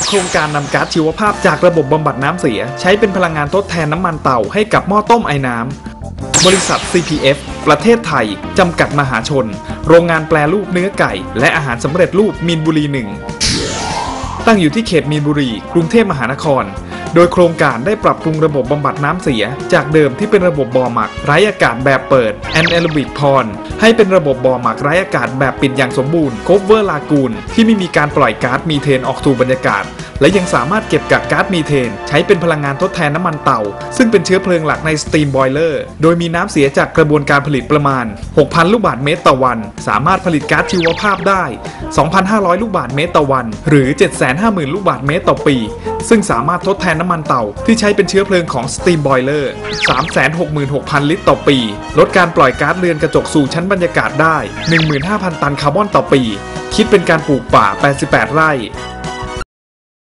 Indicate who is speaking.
Speaker 1: โครงการนำก๊าซชีวภาพจากระบบบำบัดน้ำเสียใช้เป็นพลังงานทดแทนน้ำมันเตาให้กับหม้อต้มไอน้ำบริษัท CPF ประเทศไทยจำกัดมหาชนโรงงานแปรรูปเนื้อไก่และอาหารสำเร็จรูปมีนบุรี 1ตั้งอยู่ที่เขตมีนบุรีกรุงเทพมหานครโดยโครงการได้ปรับปรุงระบบบำบัดน้ำเสียจากเดิมที่เป็นระบบบ่อหมักไร้อากาศแบบเปิด Anaerobic Pond ให้เป็นระบบบ่อหมักไร้อากาศแบบปิดอย่างสมบูรณ์ Cover Lagoon ที่ไม่มีการปล่อยก๊าซมีเทนออกสู่บรรยากาศและยังสามารถเก็บกักก๊าซมีเทนใช้เป็นพลังงานทดแทนน้ำมันเตาซึ่งเป็นเชื้อเพลิงหลักใน Steam Boiler โดยมีน้ำเสียจากกระบวนการผลิตประมาณ 6,000 ลูกบาศก์เมตรต่อวันสามารถผลิตก๊าซชีวภาพได้ 2,500 ลูกบาศก์เมตรต่อวันหรือ 750,000 ลูกบาศก์เมตรต่อปีซึ่งสามารถทดแทนน้ำมันเตาที่ใช้เป็นเชื้อเพลิงของ Steam Boiler 366,000 ลิตรต่อปีลดการปล่อยก๊าซเรือนกระจกสู่ชั้นบรรยากาศได้ 15,000 ตันคาร์บอนต่อปีคิดเป็นการปลูกป่า 88 ไร่